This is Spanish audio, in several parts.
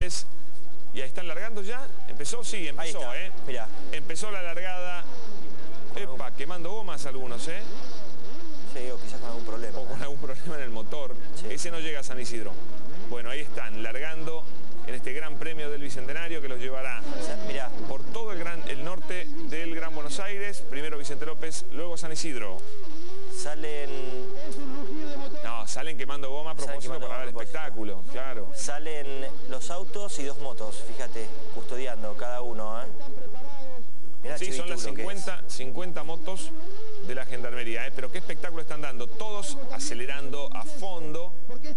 Y ahí están largando ya. ¿Empezó? Sí, empezó, Mirá. Empezó la largada. Epa, quemando gomas algunos, Sí, o quizás con algún problema. O con algún problema en el motor. Sí. Ese no llega a San Isidro. Bueno, ahí están, largando en este gran premio del Bicentenario que los llevará Mirá. por todo el norte del Gran Buenos Aires. Primero Vicente López, luego San Isidro. Salen quemando goma a propósito para dar espectáculo, claro. Salen los autos y 2 motos, fíjate, custodiando cada uno, Mirá, sí, son las 50 motos de la Gendarmería, pero qué espectáculo están dando. Todos acelerando a fondo,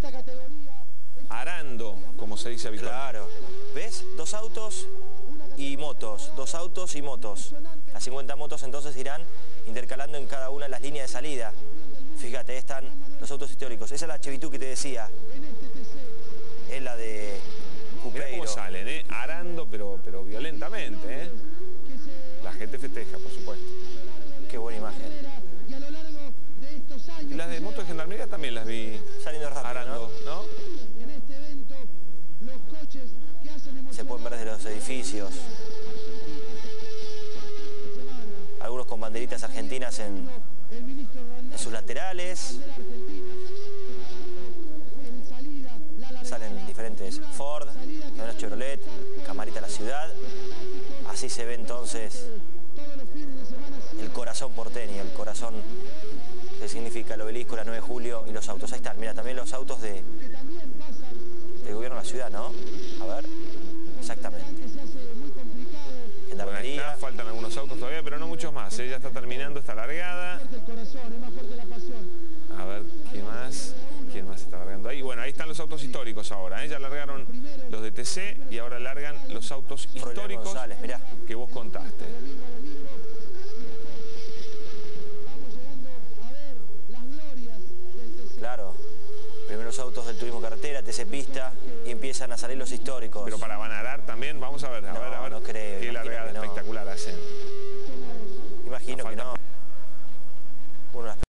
arando, como se dice habitualmente. Claro, ¿ves? 2 autos y motos, 2 autos y motos. Las 50 motos entonces irán intercalando en cada una de las líneas de salida. Fíjate, ahí están los autos históricos. Esa es la Chevitú que te decía. Es la de Cupeiro. Mirá cómo salen, arando, pero violentamente, La gente festeja, por supuesto. Qué buena imagen. Y las de motos de Gendarmería también las vi saliendo rápido, arando, ¿no? Se pueden ver desde los edificios. Algunos con banderitas argentinas en sus laterales. Salen diferentes Ford, también Chevrolet, Camarita La Ciudad. Así se ve entonces el corazón porteño, el corazón que significa el obelisco, la 9 de julio y los autos. Ahí están, mira, también los autos del gobierno de la ciudad, ¿no? A ver, exactamente. Gendarmería. Bueno, faltan algunos autos todavía, pero no muchos más. Ya está terminando esta largada. A ver, ¿quién más está largando ahí? Bueno, ahí están los autos históricos ahora. Ya largaron los de TC y ahora largan los autos históricos González, mirá, que vos contaste. Claro. Primero los autos del turismo carretera, TC Pista, y empiezan a salir los históricos. Pero para Van Arar también, vamos a ver, no creo, qué largada espectacular hacen. Imagino que no.